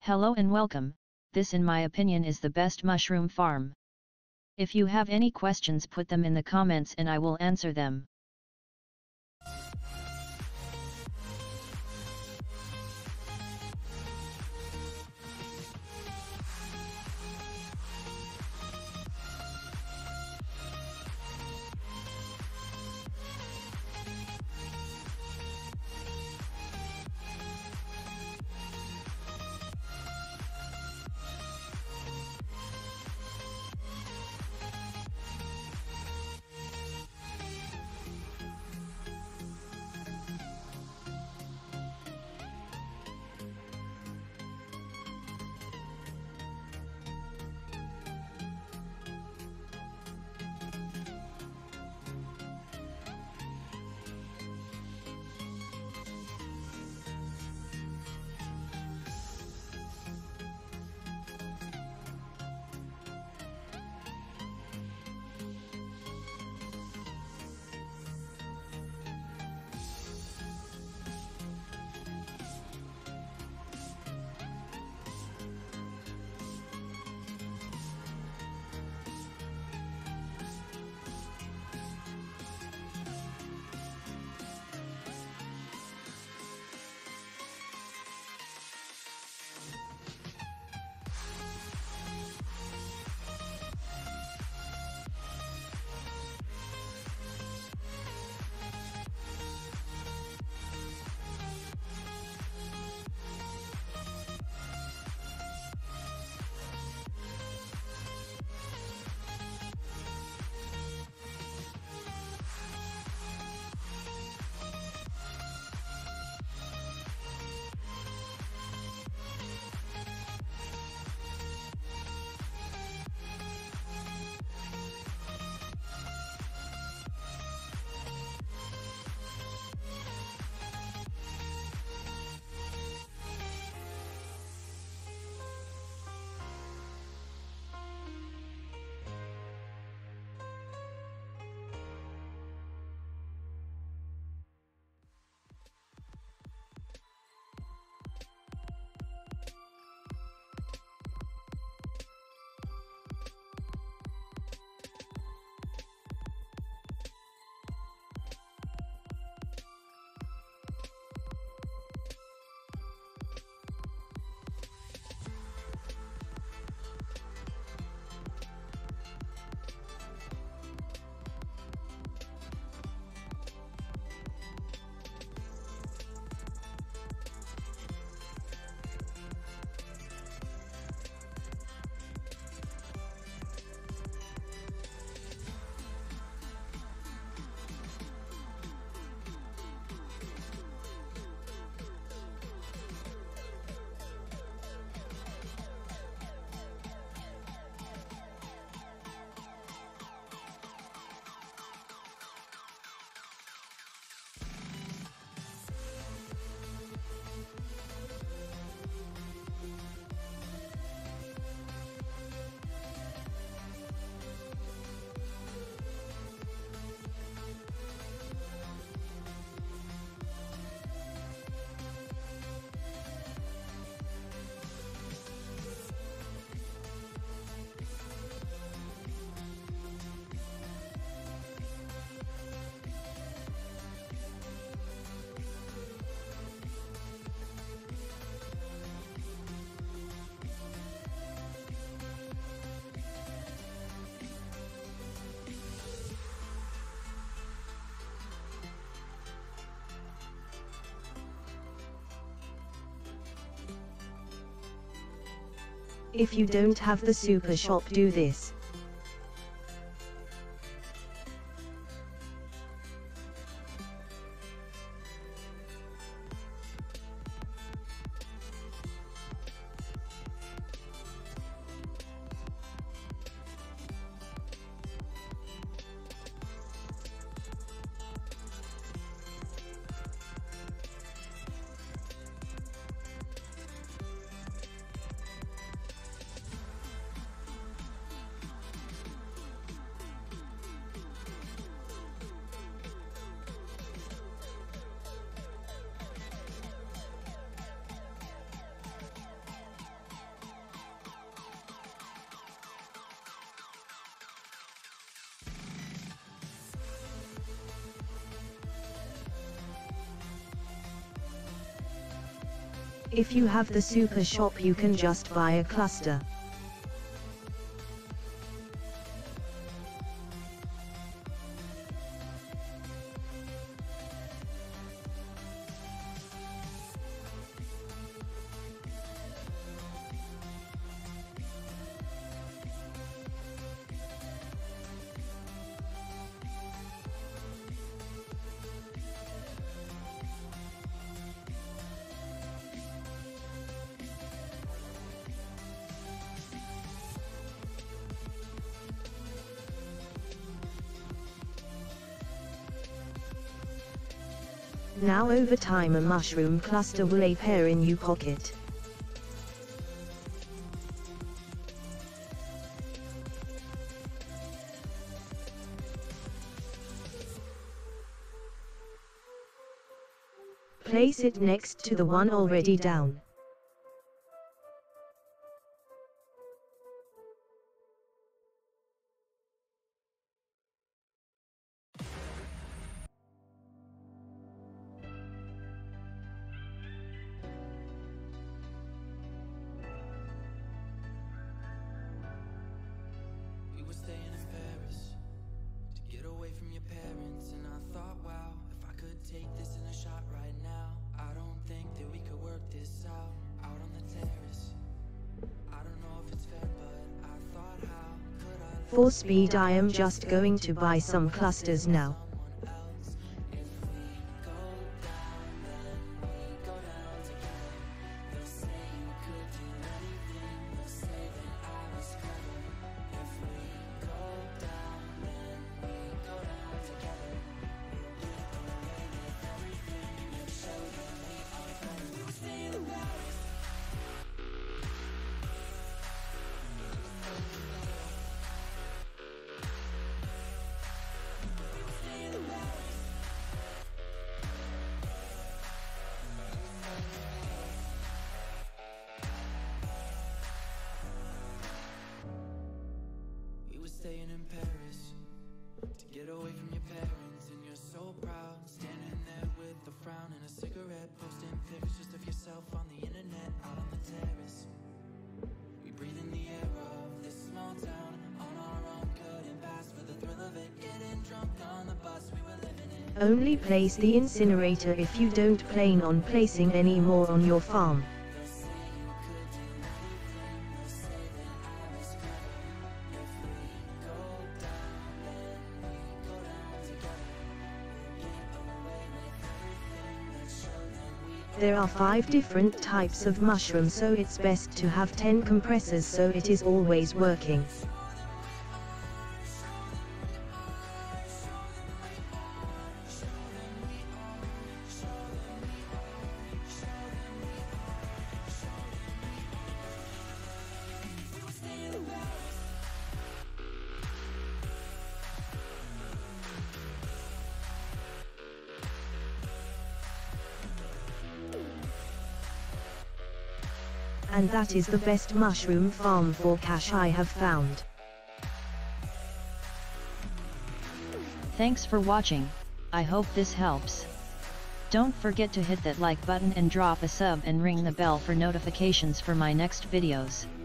Hello and welcome. This in my opinion is the best mushroom farm. If you have any questions, put them in the comments and I will answer them. If you don't have the super shop, do this. If you have the super shop, you can just buy a cluster. Now over time a mushroom cluster will appear in your pocket. Place it next to the one already down. For speed I am just going to buy some clusters now. Staying in Paris to get away from your parents, and you're so proud, standing there with a frown and a cigarette, posting pictures just of yourself on the internet, out on the terrace. We breathe in the air of this small town on our own, couldn't pass for the thrill of it, getting drunk on the bus we were living in. Only place the incinerator if you don't plan on placing any more on your farm. There are 5 different types of mushroom, so it's best to have 10 compressors so it is always working. And that is the best mushroom farm for cash I have found. Thanks for watching. I hope this helps. Don't forget to hit that like button and drop a sub and ring the bell for notifications for my next videos.